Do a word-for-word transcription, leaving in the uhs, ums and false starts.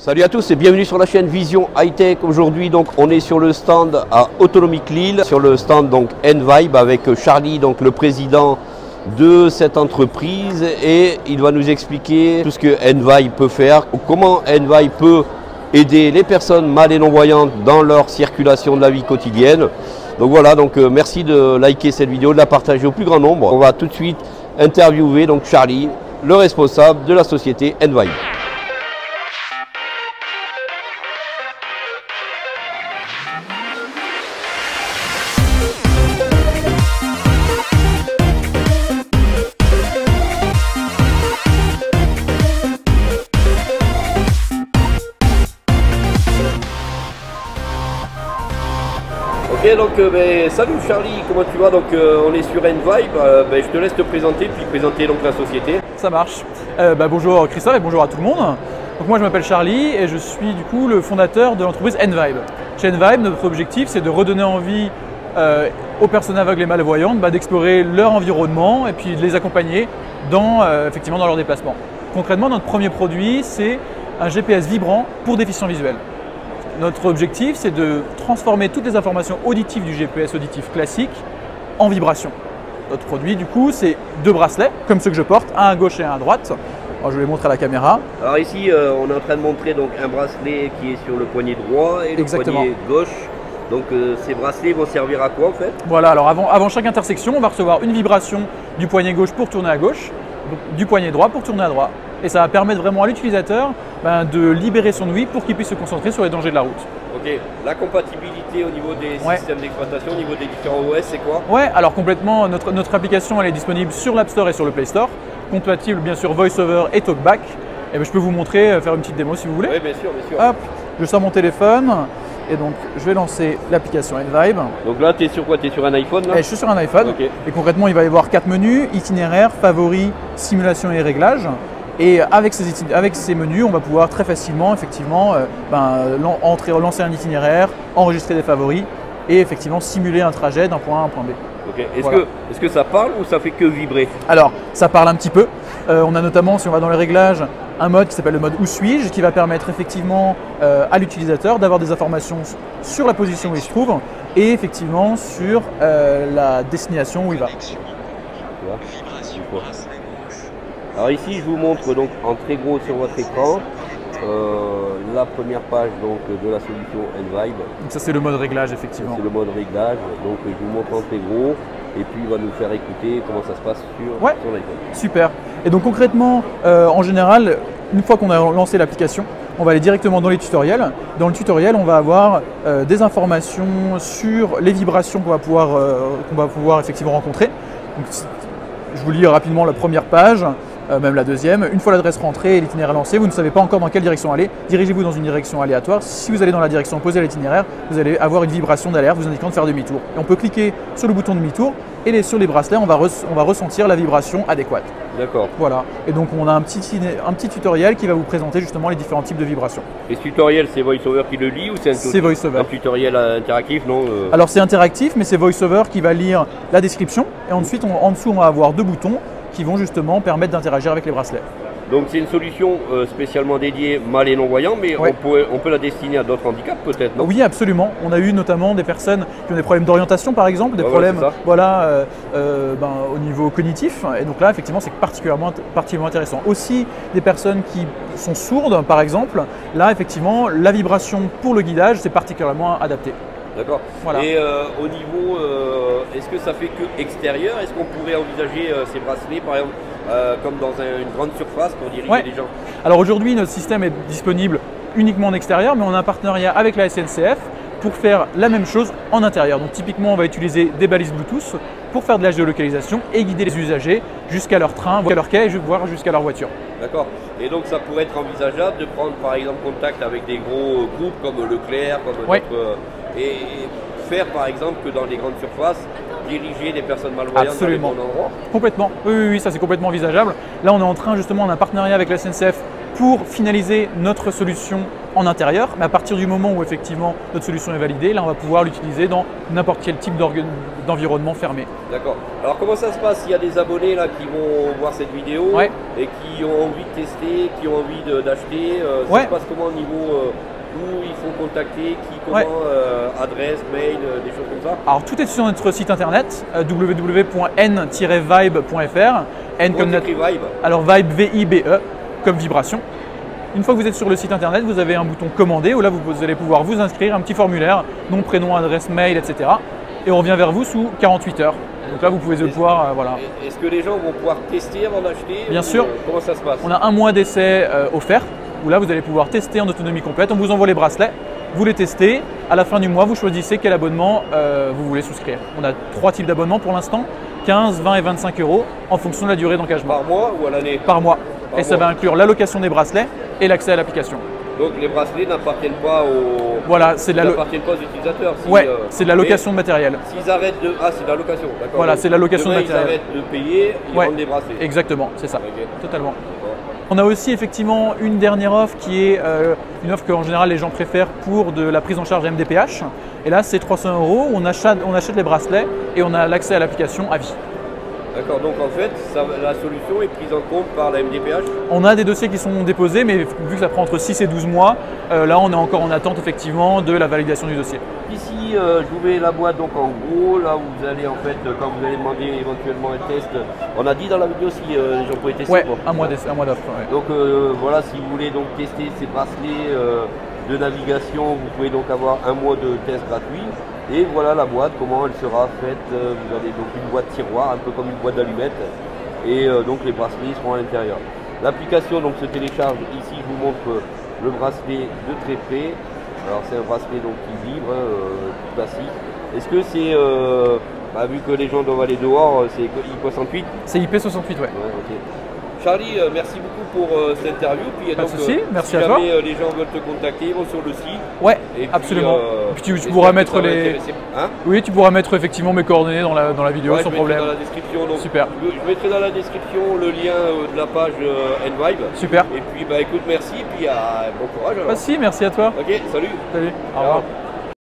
Salut à tous et bienvenue sur la chaîne Vision High Tech. Aujourd'hui donc on est sur le stand à Autonomique Lille, sur le stand donc Envibe avec Charlie, donc le président de cette entreprise, et il va nous expliquer tout ce que Envibe peut faire, comment Envibe peut aider les personnes mal et non-voyantes dans leur circulation de la vie quotidienne. Donc voilà, donc euh, merci de liker cette vidéo, de la partager au plus grand nombre. On va tout de suite interviewer donc Charlie, le responsable de la société Envibe. Ok, donc euh, ben, salut Charlie, comment tu vas? Donc euh, on est sur Envibe, euh, ben, je te laisse te présenter puis présenter donc la société. Ça marche. Euh, bah, bonjour Christophe et bonjour à tout le monde. Donc moi je m'appelle Charlie et je suis du coup le fondateur de l'entreprise Envibe. Chez Envibe, notre objectif c'est de redonner envie euh, aux personnes aveugles et malvoyantes bah, d'explorer leur environnement et puis de les accompagner dans, euh, effectivement, dans leur déplacement. Concrètement, notre premier produit c'est un G P S vibrant pour déficients visuels. Notre objectif, c'est de transformer toutes les informations auditives du G P S auditif classique en vibration. Notre produit, du coup, c'est deux bracelets, comme ceux que je porte, un à gauche et un à droite. Alors, je vais les montrer à la caméra. Alors ici, euh, on est en train de montrer donc un bracelet qui est sur le poignet droit et Exactement. le poignet gauche. Donc euh, ces bracelets vont servir à quoi en fait? Voilà, alors avant, avant chaque intersection, on va recevoir une vibration du poignet gauche pour tourner à gauche, du poignet droit pour tourner à droite. Et ça va permettre vraiment à l'utilisateur ben, de libérer son ouïe pour qu'il puisse se concentrer sur les dangers de la route. Ok, la compatibilité au niveau des ouais. systèmes d'exploitation, au niveau des différents O S, c'est quoi? Ouais, alors complètement, notre, notre application elle est disponible sur l'App Store et sur le Play Store, compatible bien sûr VoiceOver et TalkBack. Et ben, je peux vous montrer, faire une petite démo si vous voulez. Oui, bien sûr, bien sûr. Hop, je sors mon téléphone et donc je vais lancer l'application Envibe. Donc là, tu es sur quoi? Tu es sur un iPhone là? Et je suis sur un iPhone. Okay. Et concrètement, il va y avoir quatre menus: itinéraire, favoris, simulation et réglages. Et avec ces, avec ces menus, on va pouvoir très facilement effectivement, euh, ben, entrer, lancer un itinéraire, enregistrer des favoris et effectivement simuler un trajet d'un point A à un point B. Okay. Est-ce voilà. que, est-ce que ça parle ou ça fait que vibrer? Alors, ça parle un petit peu. Euh, on a notamment, si on va dans les réglages, un mode qui s'appelle le mode Où suis-je, qui va permettre effectivement euh, à l'utilisateur d'avoir des informations sur la position où il se trouve et effectivement sur euh, la destination où il va. Alors ici, je vous montre donc en très gros sur votre écran euh, la première page donc de la solution Envibe. Donc ça c'est le mode réglage effectivement. C'est le mode réglage, donc je vous montre en très gros et puis il va nous faire écouter comment ça se passe sur ouais. son iPhone. Super. Et donc concrètement, euh, en général, une fois qu'on a lancé l'application, on va aller directement dans les tutoriels. Dans le tutoriel, on va avoir euh, des informations sur les vibrations qu'on va pouvoir, euh, qu'on va pouvoir effectivement rencontrer. Donc, je vous lis rapidement la première page. Euh, même la deuxième. Une fois l'adresse rentrée et l'itinéraire lancé, vous ne savez pas encore dans quelle direction aller, dirigez-vous dans une direction aléatoire. Si vous allez dans la direction opposée à l'itinéraire, vous allez avoir une vibration d'alerte vous indiquant de faire demi-tour. Et on peut cliquer sur le bouton demi-tour et les, sur les bracelets, on va, on va ressentir la vibration adéquate. D'accord. Voilà. Et donc on a un petit, un petit tutoriel qui va vous présenter justement les différents types de vibrations. Et ce tutoriel, c'est VoiceOver qui le lit ou c'est un, c'est VoiceOver. un tutoriel interactif, non euh... Alors c'est interactif, mais c'est VoiceOver qui va lire la description et ensuite on, en dessous on va avoir deux boutons qui vont justement permettre d'interagir avec les bracelets. Donc c'est une solution euh, spécialement dédiée mal et non-voyants, mais ouais. on, peut, on peut la destiner à d'autres handicaps peut-être, non? Oui, absolument. On a eu notamment des personnes qui ont des problèmes d'orientation par exemple, des ouais, problèmes ouais, voilà, euh, euh, ben, au niveau cognitif. Et donc là, effectivement, c'est particulièrement, particulièrement intéressant. Aussi, des personnes qui sont sourdes par exemple, là, effectivement, la vibration pour le guidage, c'est particulièrement adapté. D'accord. Voilà. Et euh, au niveau, euh, est-ce que ça fait que extérieur? Est-ce qu'on pourrait envisager euh, ces bracelets, par exemple, euh, comme dans un, une grande surface pour diriger ouais. les gens? Alors aujourd'hui, notre système est disponible uniquement en extérieur, mais on a un partenariat avec la S N C F pour faire la même chose en intérieur. Donc typiquement, on va utiliser des balises Bluetooth pour faire de la géolocalisation et guider les usagers jusqu'à leur train, voire leur quai, voire jusqu'à leur voiture. D'accord. Et donc ça pourrait être envisageable de prendre par exemple contact avec des gros groupes comme Leclerc, comme ouais. d'autres, et faire par exemple que dans les grandes surfaces, diriger des personnes malvoyantes Absolument. dans les bons endroits? Complètement. Oui, oui, oui, ça c'est complètement envisageable. Là, on est en train justement, on a un partenariat avec la S N C F pour finaliser notre solution en intérieur. Mais à partir du moment où effectivement notre solution est validée, là on va pouvoir l'utiliser dans n'importe quel type d'environnement fermé. D'accord. Alors comment ça se passe? Il y a des abonnés là qui vont voir cette vidéo ouais. et qui ont envie de tester, qui ont envie d'acheter. Euh, ça ouais. se passe comment au niveau euh, où il faut contacter, qui, comment, ouais. euh, adresse, mail, euh, des choses comme ça? Alors tout est sur notre site internet euh, w w w point n tiret vibe point f r. N comme notre... Vibe. Alors Vibe V I B E comme vibration. Une fois que vous êtes sur le site internet, vous avez un bouton commander où là vous allez pouvoir vous inscrire, un petit formulaire, nom, prénom, adresse, mail, et cetera. Et on revient vers vous sous quarante-huit heures. Donc là vous pouvez le pouvoir, euh, voilà. Est-ce que les gens vont pouvoir tester avant d'acheter? Bien sûr. Euh, comment ça se passe? On a un mois d'essai euh, offert où là vous allez pouvoir tester en autonomie complète. On vous envoie les bracelets, vous les testez. À la fin du mois, vous choisissez quel abonnement euh, vous voulez souscrire. On a trois types d'abonnements pour l'instant, quinze, vingt et vingt-cinq euros en fonction de la durée d'engagement. Par mois ou à l'année? Par mois. Par et mois. Ça va inclure l'allocation des bracelets et l'accès à l'application. Donc les bracelets n'appartiennent pas aux, voilà, c'est la n'appartiennent pas aux utilisateurs. Si, ouais, euh, c'est de la location de matériel. S'ils arrêtent de... Ah, c'est de la location, d'accord. Voilà, c'est de la location de matériel. Ils arrêtent de payer, ils ouais. vendent des bracelets. Exactement, c'est ça, okay. Totalement. On a aussi effectivement une dernière offre qui est euh, une offre qu'en général les gens préfèrent pour de la prise en charge M D P H. Et là, c'est trois cents euros, on achète, on achète les bracelets et on a l'accès à l'application à vie. D'accord, donc en fait, ça, la solution est prise en compte par la M D P H? On a des dossiers qui sont déposés, mais vu que ça prend entre six et douze mois, euh, là on est encore en attente effectivement de la validation du dossier. Ici, euh, je vous mets la boîte, donc en gros, là où vous allez en fait, quand vous allez demander éventuellement un test, on a dit dans la vidéo si euh, les gens pouvaient tester. Ouais, quoi. un mois d'offre. Ouais. Donc euh, voilà, si vous voulez donc tester ces bracelets euh, de navigation, vous pouvez donc avoir un mois de test gratuit. Et voilà la boîte, comment elle sera faite. Vous avez donc une boîte tiroir, un peu comme une boîte d'allumettes. Et euh, donc les bracelets seront à l'intérieur. L'application donc se télécharge. Ici, je vous montre le bracelet de très près. Alors c'est un bracelet donc qui vibre, euh, tout classique. Est-ce que c'est, euh, bah, vu que les gens doivent aller dehors, c'est I P soixante-huit? C'est I P soixante-huit, ouais. ouais okay. Charlie, euh, merci beaucoup pour euh, cette interview. Puis, Pas donc, de souci, euh, merci si à jamais, toi. Euh, les gens veulent te contacter, ils vont sur le site. Ouais, et absolument. Puis, euh, et puis tu, tu pourras mettre les. Hein oui, tu pourras mettre effectivement mes coordonnées dans la, dans la vidéo ouais, sans je problème. Dans la description. Donc, super. Je, je mettrai dans la description le lien euh, de la page euh, N-Vibe. Super. Et puis bah écoute, merci. Puis euh, bon courage. Alors. Pas si, merci à toi. Ok, salut. Salut. Au revoir.